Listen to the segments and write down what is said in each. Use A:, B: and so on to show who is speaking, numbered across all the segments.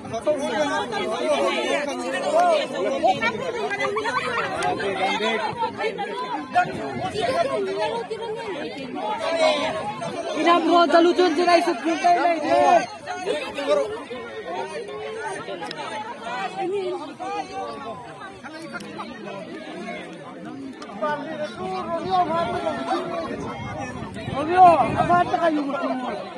A: Ina bro dalujun jirai subkin kai lai de. Obyo, apa tak kayu betul?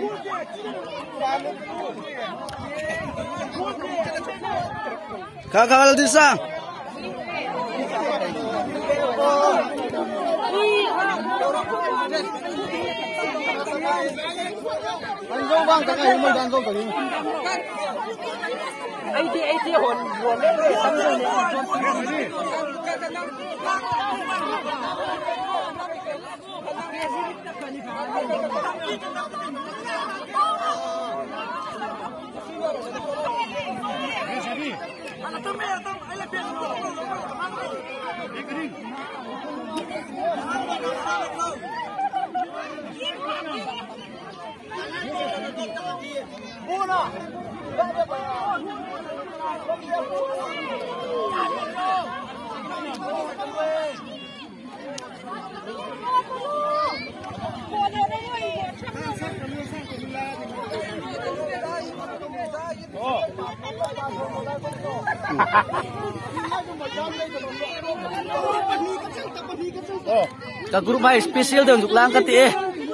B: Kakak desa.
C: Anjong bang, kakak yang mau anjong tadi.
A: Ai hon le sampai ni.
B: Ka grup hai spesial dah untuk langkat eh.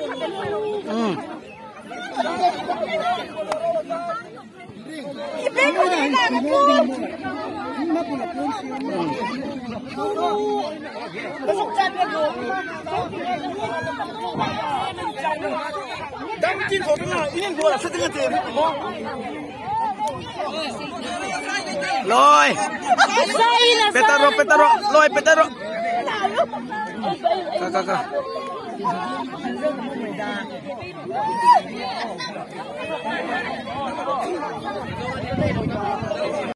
B: Loy. Petaro. Loy petaro. Kakak.